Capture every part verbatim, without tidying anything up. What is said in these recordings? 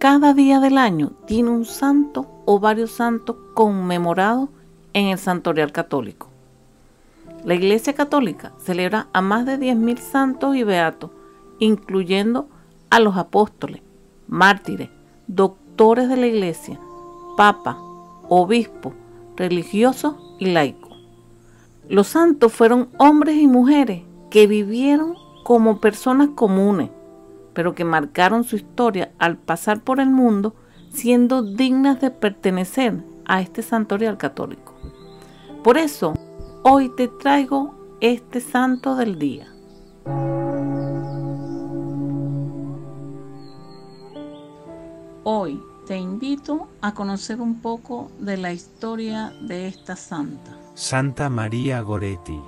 cada día del año tiene un santo o varios santos conmemorados en el santorial católico. La Iglesia Católica celebra a más de diez mil santos y beatos, incluyendo a los apóstoles, mártires, doctores de la Iglesia, papas, obispos, religiosos y laicos. Los santos fueron hombres y mujeres que vivieron como personas comunes, pero que marcaron su historia al pasar por el mundo siendo dignas de pertenecer a este santorial católico. Por eso, hoy te traigo este santo del día. Hoy te invito a conocer un poco de la historia de esta santa. Santa María Goretti.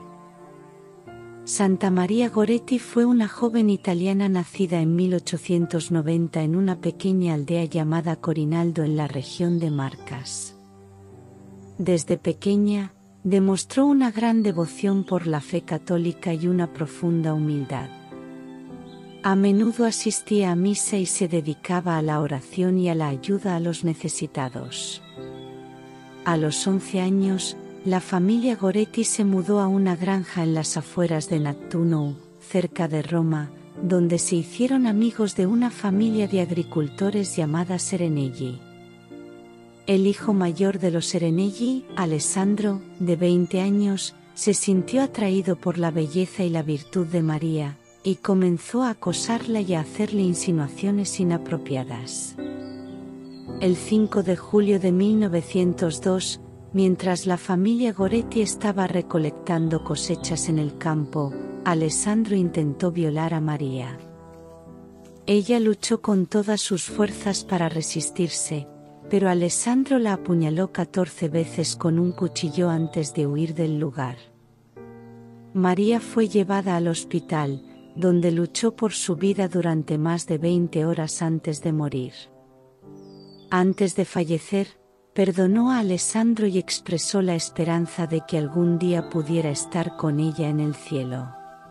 Santa María Goretti fue una joven italiana nacida en mil ochocientos noventa en una pequeña aldea llamada Corinaldo en la región de Marcas. Desde pequeña, demostró una gran devoción por la fe católica y una profunda humildad. A menudo asistía a misa y se dedicaba a la oración y a la ayuda a los necesitados. A los once años, la familia Goretti se mudó a una granja en las afueras de Nettuno, cerca de Roma, donde se hicieron amigos de una familia de agricultores llamada Serenelli. El hijo mayor de los Serenelli, Alessandro, de veinte años, se sintió atraído por la belleza y la virtud de María, y comenzó a acosarla y a hacerle insinuaciones inapropiadas. El cinco de julio de mil novecientos dos, mientras la familia Goretti estaba recolectando cosechas en el campo, Alessandro intentó violar a María. Ella luchó con todas sus fuerzas para resistirse, pero Alessandro la apuñaló catorce veces con un cuchillo antes de huir del lugar. María fue llevada al hospital, donde luchó por su vida durante más de veinte horas antes de morir. Antes de fallecer, perdonó a Alessandro y expresó la esperanza de que algún día pudiera estar con ella en el cielo.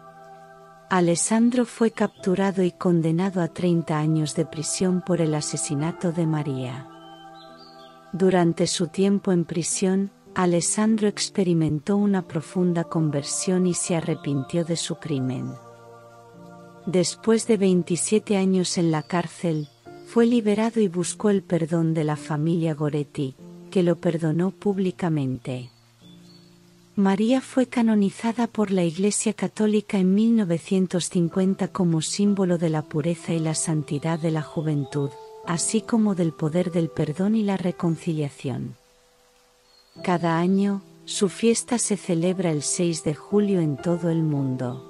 Alessandro fue capturado y condenado a treinta años de prisión por el asesinato de María. Durante su tiempo en prisión, Alessandro experimentó una profunda conversión y se arrepintió de su crimen. Después de veintisiete años en la cárcel, fue liberado y buscó el perdón de la familia Goretti, que lo perdonó públicamente. María fue canonizada por la Iglesia Católica en mil novecientos cincuenta como símbolo de la pureza y la santidad de la juventud, así como del poder del perdón y la reconciliación. Cada año, su fiesta se celebra el seis de julio en todo el mundo.